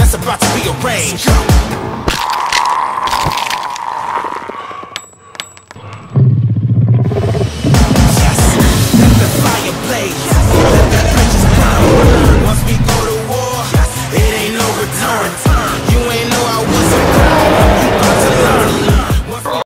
that's about to be arranged. Yes, let the fire blaze, let the trenches burn. Once we go to war, it ain't no return. You ain't know I was a